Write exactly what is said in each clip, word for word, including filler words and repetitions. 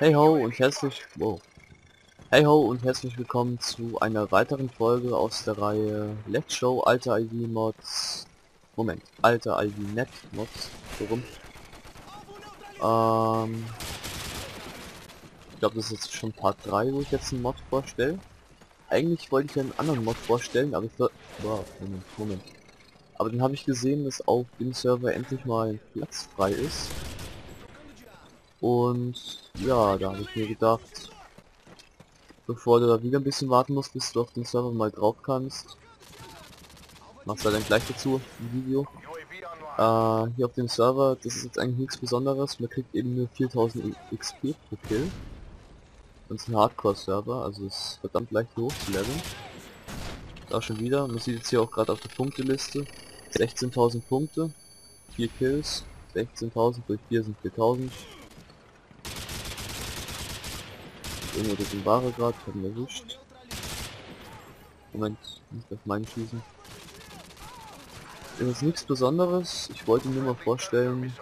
Hey ho und herzlich wow. Hey ho und herzlich willkommen zu einer weiteren Folge aus der Reihe Let's Show alte I D Mods. Moment, alte I D Net Mods. So rum. Ähm, ich glaube, das ist jetzt schon Part drei, wo ich jetzt einen Mod vorstelle. Eigentlich wollte ich ja einen anderen Mod vorstellen, aber ich glaube, wow, Moment, Moment. Aber dann habe ich gesehen, dass auf dem Server endlich mal ein Platz frei ist. Und ja, da habe ich mir gedacht, bevor du da wieder ein bisschen warten musst, bis du auf den Server mal drauf kannst, machst du dann gleich dazu ein Video. Äh, hier auf dem Server, das ist jetzt eigentlich nichts Besonderes, man kriegt eben nur viertausend X P pro Kill. Und es ist ein Hardcore-Server, also es ist verdammt leicht hier hochzuleveln. Da schon wieder, man sieht jetzt hier auch gerade auf der Punkteliste, sechzehntausend Punkte, vier Kills, sechzehntausend durch vier sind viertausend. Irgendwo durch den Ware gerade, ich habe ihn erwischt. Moment, nicht auf meinen schießen. Das ist nichts Besonderes, ich wollte nur mal vorstellen,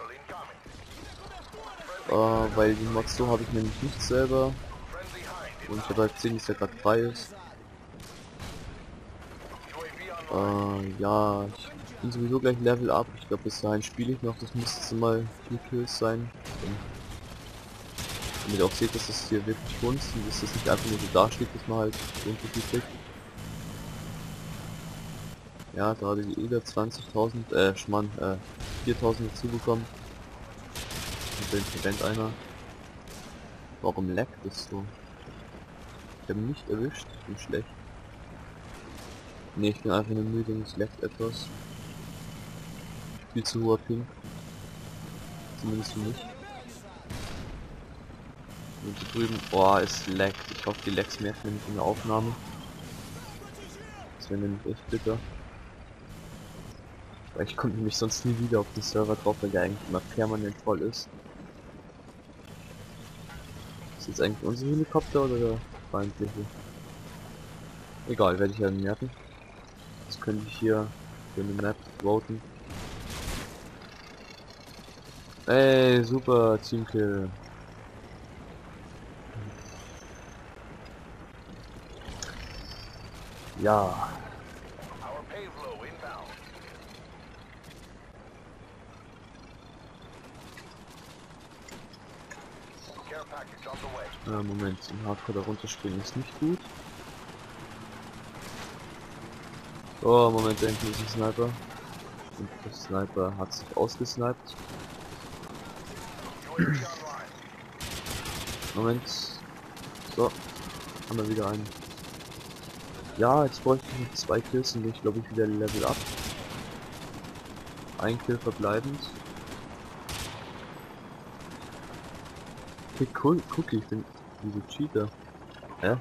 äh, weil die Mods so habe ich nämlich nicht selber und ich habe halt gesehen, dass der gerade frei ist. Äh, ja, ich bin sowieso gleich Level up, ich glaube bis dahin spiele ich noch, das müsste mal vier Kills sein. Und damit ihr auch seht, dass das hier wirklich funzt und dass das nicht einfach nur so dasteht, dass man halt irgendwie viel kriegt. Ja, gerade die Eder zwanzigtausend, äh, Schmann, äh, viertausend dazu bekommen. Und dann verrennt einer. Warum leckt es so? Ich habe ihn nicht erwischt, ich bin schlecht. Ne, ich bin einfach nur müde und es leckt etwas. Viel zu hoher Ping. Zumindest für mich. Und hier drüben, boah, es leckt. Ich hoffe, die Lecks merken nämlich in der Aufnahme. Das wäre nämlich echt bitter. Weil ich konnte mich sonst nie wieder auf den Server drauf, weil der eigentlich immer permanent voll ist. Ist jetzt eigentlich unser Helikopter oder der feindliche? Egal, werde ich ja merken. Jetzt könnte ich hier für eine Map voten. Ey, super, Teamkill. Ja. Ja, Moment, zum Hardcore da runterspringen ist nicht gut. Oh, Moment, da hinten ist ein Sniper. Und der Sniper hat sich ausgesniped. Moment. So, haben wir wieder einen. Ja, jetzt bräuchte ich noch zwei Kills und bin ich glaube ich wieder Level up. Ein Kill verbleibend. Okay, cool, Cookie, ich bin diese Cheater. Hä?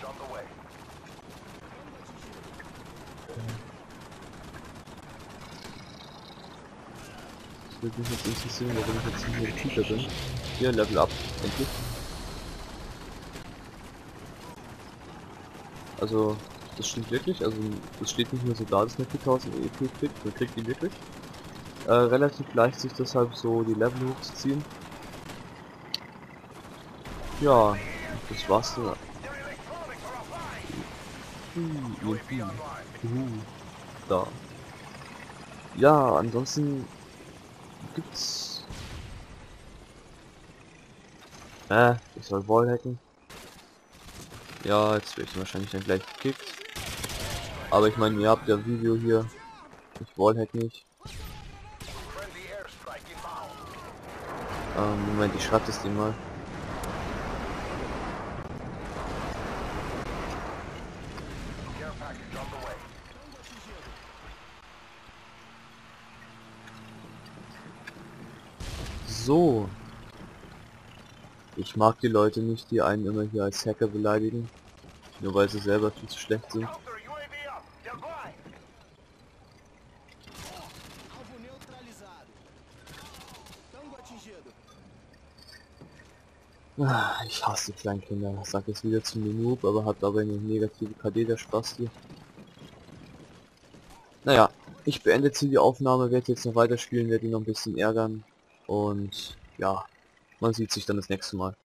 Das würde mich jetzt interessieren, warum ich jetzt hier Cheater bin. Hier, Level up, endlich. Also, das stimmt wirklich, also das steht nicht nur so da, dass man viertausend E P kriegt, man kriegt die wirklich. Äh, relativ leicht sich deshalb so die Level hochzuziehen. Ja, das war's dann. Uh, E M P. Uh, da. Ja, ansonsten gibt's. Äh, ich soll Wallhacken. Ja, jetzt werde ich wahrscheinlich dann gleich gekickt. Aber ich meine, ihr habt ja Video hier. Ich Wallhack nicht. Ähm, Moment, ich schreibe das Ding mal. So. Ich mag die Leute nicht, die einen immer hier als Hacker beleidigen. Nur weil sie selber viel zu schlecht sind. Ah, ich hasse Kleinkinder. Sag jetzt wieder zu mir Noob, aber hat dabei eine negative K D, der Spaß hier. Naja, ich beende jetzt hier die Aufnahme, werde jetzt noch weiterspielen, werde ihn noch ein bisschen ärgern. Und ja, man sieht sich dann das nächste Mal.